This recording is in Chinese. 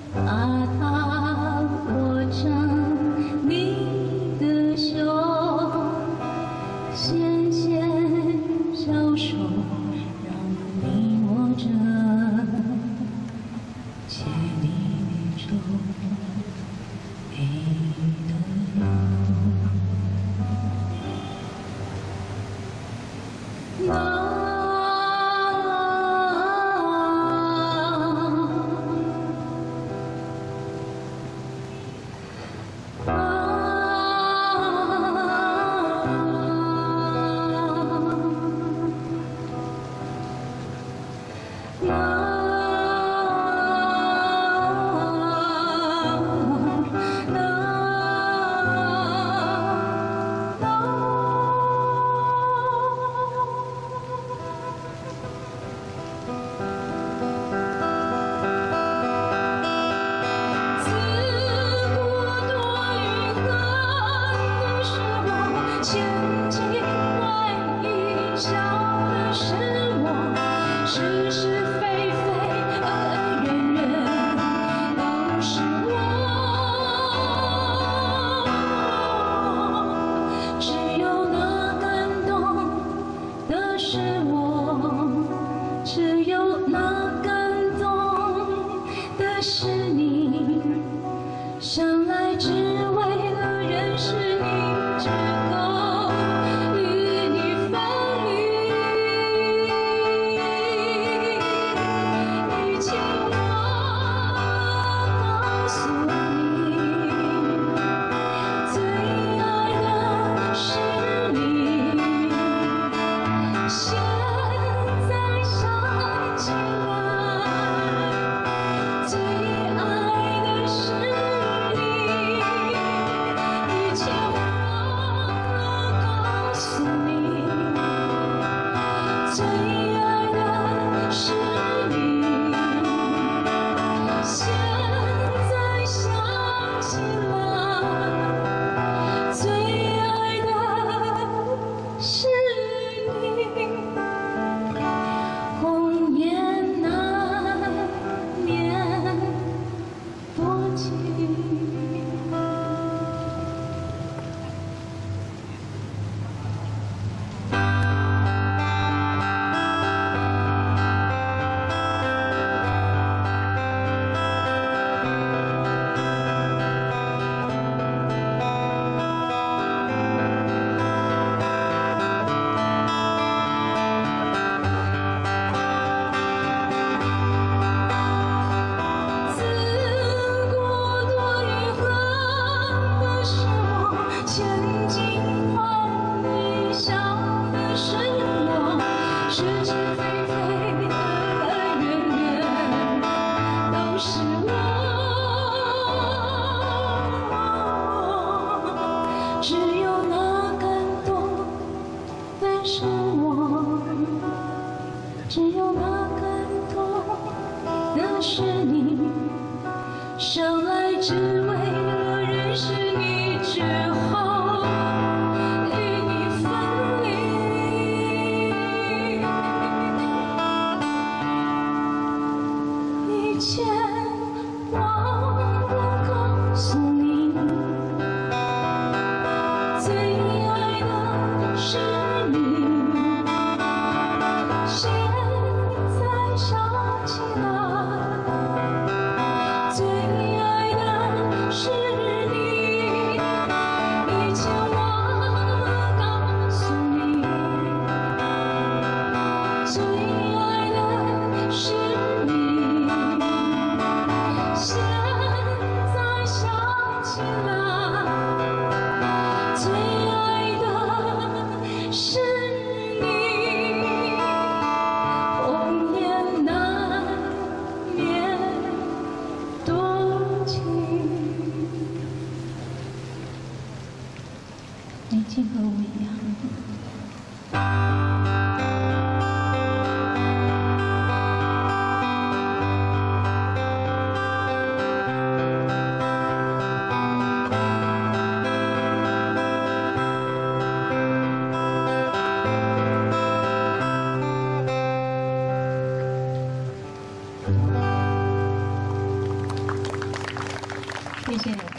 把它握成你的手，纤纤小手让你握着，借你宇宙给的路。生来只为了认识你之后，与你分离。以前我告诉你，最爱的是你。现在想起来，最爱的是你。以前我告诉你，最爱的是你。现在想起来，最爱的是你。红颜难免多情。只有那感动的是我，只有那感动的是你。生来只为了认识你之后，与你分离。以前忘了告诉你，最爱的是你。现在想起来，最爱的是你。以前我告诉你，最爱的是你。现在想起来，最爱的是你。红颜难免多情。你竟和我一样。 谢谢。